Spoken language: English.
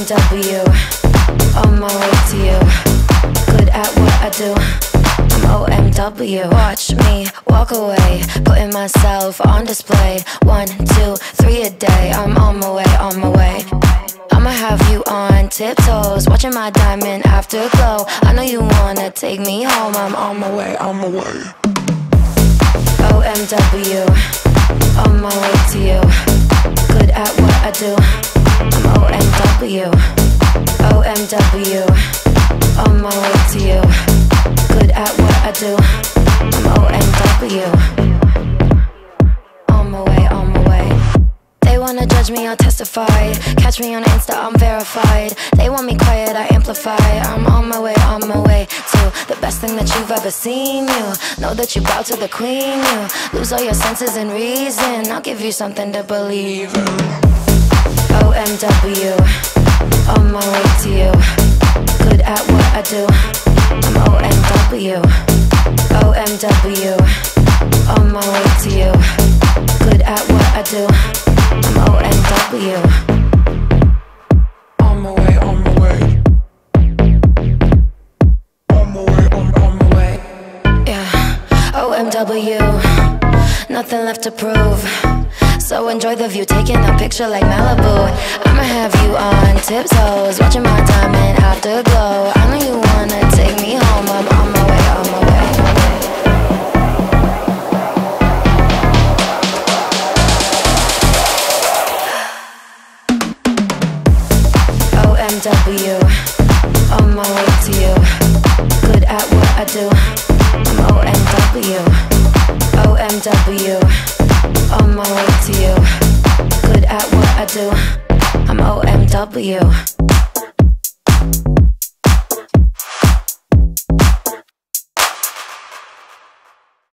OMW, on my way to you. Good at what I do, I'm OMW. Watch me walk away, putting myself on display. 1, 2, 3 a day, I'm on my way, on my way. I'ma have you on tiptoes, watching my diamond afterglow. I know you wanna take me home, I'm on my way, on my way. OMW, on my way to you. Good at what I do, I'm OMW. OMW, on my way to you. Good at what I do, I'm OMW. On my way, on my way. They wanna judge me, I'll testify. Catch me on Insta, I'm verified. They want me quiet, I amplify. I'm on my way to the best thing that you've ever seen. You know that you bow to the queen. You lose all your senses and reason. I'll give you something to believe in. OMW, on my way to you. Good at what I do, I'm OMW. OMW, on my way to you. Good at what I do, I'm OMW. On my way, on my way. On my way, on my way. Yeah, OMW, nothing left to prove. So enjoy the view, taking a picture like Malibu. I'ma have you on tiptoes, watching my diamond afterglow. I know you wanna take me home, I'm on my way, on my way. OMW, on my way to you. Good at what I do, I'm OMW. OMW, on my way to you. Good at what I do, I'm OMW.